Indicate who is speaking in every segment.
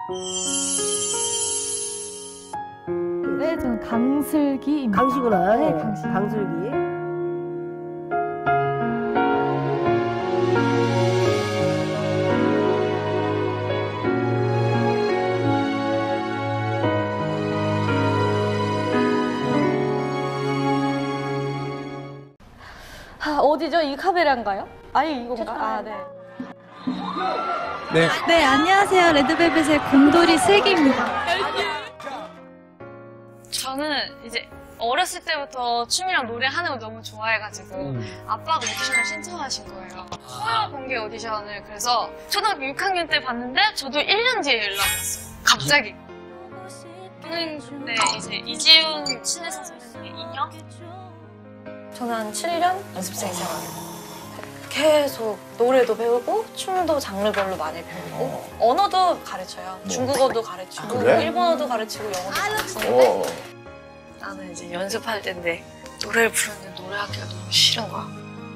Speaker 1: 네, 저는 강슬기입니다.
Speaker 2: 강시구나.
Speaker 1: 네, 강슬기.
Speaker 2: 강슬기.
Speaker 1: 어디죠? 이 카메라인가요? 아니, 이건가? 아, 네.
Speaker 3: 네.
Speaker 4: 네, 안녕하세요. 레드벨벳의 곰돌이 슬기입니다.
Speaker 5: 저는 이제 어렸을 때부터 춤이랑 노래하는 걸 너무 좋아해가지고 아빠가 오디션을 신청하신 거예요. 처음 공개 오디션을. 그래서 초등학교 6학년 때 봤는데 저도 1년 뒤에 연락이 왔어요. 갑자기. 근데 이제 이지훈 신혜선 선생님의 인형? 저는 한 7년 연습생 생활이에요. 계속 노래도 배우고 춤도 장르별로 많이 배우고 언어도 가르쳐요. 중국어도 가르치고
Speaker 3: 그래?
Speaker 5: 일본어도 가르치고 영어도 가르치는데 나는 이제 연습할 때인데 노래를 부르는데 노래하기가 너무 싫은 거야.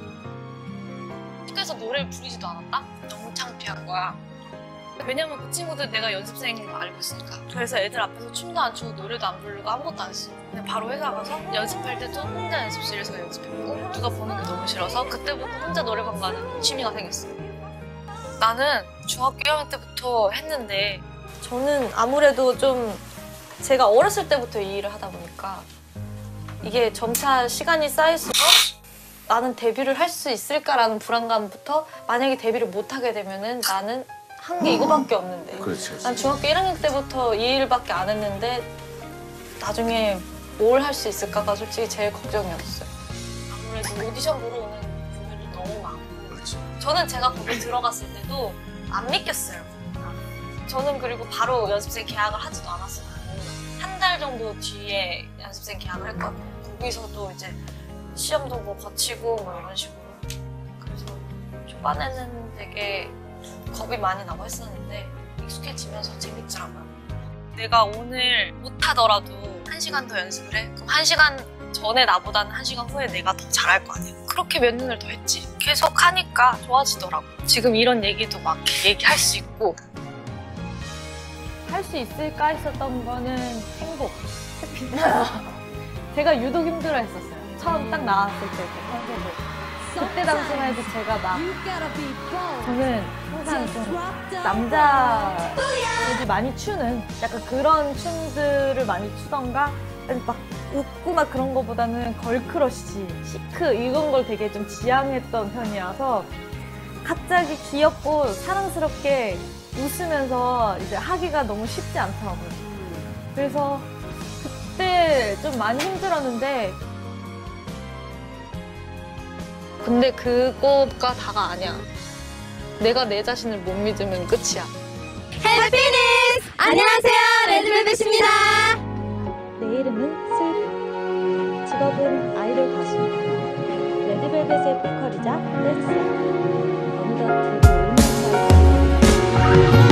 Speaker 5: 학교에서 노래를 부르지도 않았다? 너무 창피한 거야. 왜냐면 그 친구들 내가 연습생인 거 알고 있으니까. 그래서 애들 앞에서 춤도 안 추고 노래도 안 부르고 아무것도 안 했어. 그냥 바로 회사 가서 연습할 때도 혼자 연습실에서 연습했고 누가 보는 게 너무 싫어서 그때부터 혼자 노래방 가는 취미가 생겼어. 나는 중학교 1학년 때부터 했는데 저는 아무래도 좀 제가 어렸을 때부터 이 일을 하다 보니까 이게 점차 시간이 쌓일수록 나는 데뷔를 할 수 있을까라는 불안감부터 만약에 데뷔를 못하게 되면은 나는 한 게 이거밖에 없는데
Speaker 3: 그렇지.
Speaker 5: 난 중학교 1학년 때부터 이 일밖에 안 했는데 나중에 뭘 할 수 있을까가 솔직히 제일 걱정이었어요. 아무래도 오디션 보러 오는 분들도 너무 많고
Speaker 3: 그렇지.
Speaker 5: 저는 제가 거기 들어갔을 때도 안 믿겼어요. 저는 그리고 바로 연습생 계약을 하지도 않았어요. 한 달 정도 뒤에 연습생 계약을 했거든요. 거기서도 이제 시험도 뭐 거치고 뭐 이런 식으로. 그래서 초반에는 되게 겁이 많이 나고 했었는데 익숙해지면서 재밌더라고요. 내가 오늘 못하더라도 1시간 더 연습을 해? 그럼 1시간 전에 나보다는 1시간 후에 내가 더 잘할 거 아니야. 그렇게 몇 년을 더 했지. 계속 하니까 좋아지더라고. 지금 이런 얘기도 막 얘기할 수 있고.
Speaker 1: 할 수 있을까 했었던 거는 행복. 제가 유독 힘들어 했었어요. 처음 딱 나왔을 때 그때 당시만 해도 제가 막 저는 항상 좀 남자들이 많이 추는 약간 그런 춤들을 많이 추던가 막 웃고 막 그런 거보다는 걸크러쉬, 시크 이런 걸 되게 좀 지향했던 편이라서 갑자기 귀엽고 사랑스럽게 웃으면서 이제 하기가 너무 쉽지 않더라고요. 그래서 그때 좀 많이 힘들었는데
Speaker 5: 근데 그거가 다가 아니야. 내가 내 자신을 못 믿으면 끝이야.
Speaker 4: 해피니스! 안녕하세요. 레드벨벳입니다.
Speaker 1: 내 이름은 슬기. 직업은 아이돌 가수입니다. 레드벨벳의 보컬이자 댄서. 어느덧 데뷔 5년 차에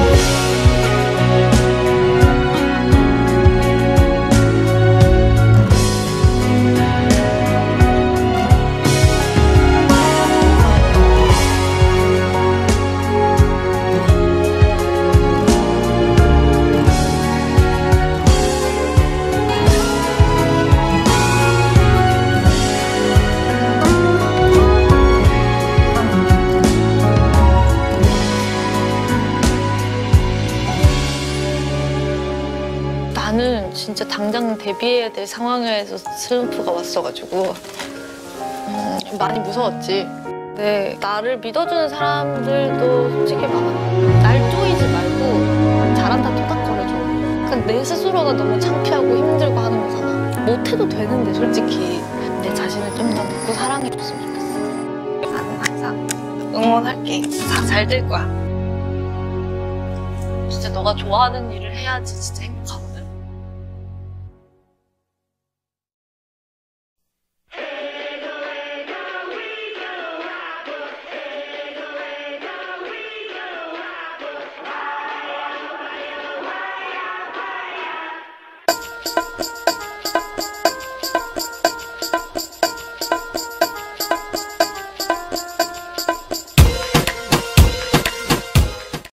Speaker 5: 나는 진짜 당장 데뷔해야 될 상황에서 슬럼프가 왔어가지고 좀 많이 무서웠지. 근데 나를 믿어주는 사람들도 솔직히 많아. 날 쪼이지 말고 잘한다 토닥거려줘. 그냥 내 스스로가 너무 창피하고 힘들고 하는 거잖아. 못해도 되는데 솔직히 내 자신을 좀 더 믿고 사랑해줬으면 좋겠어. 나는 항상 응원할게. 다 잘 될 거야. 진짜 너가 좋아하는 일을 해야지 진짜 행복하고.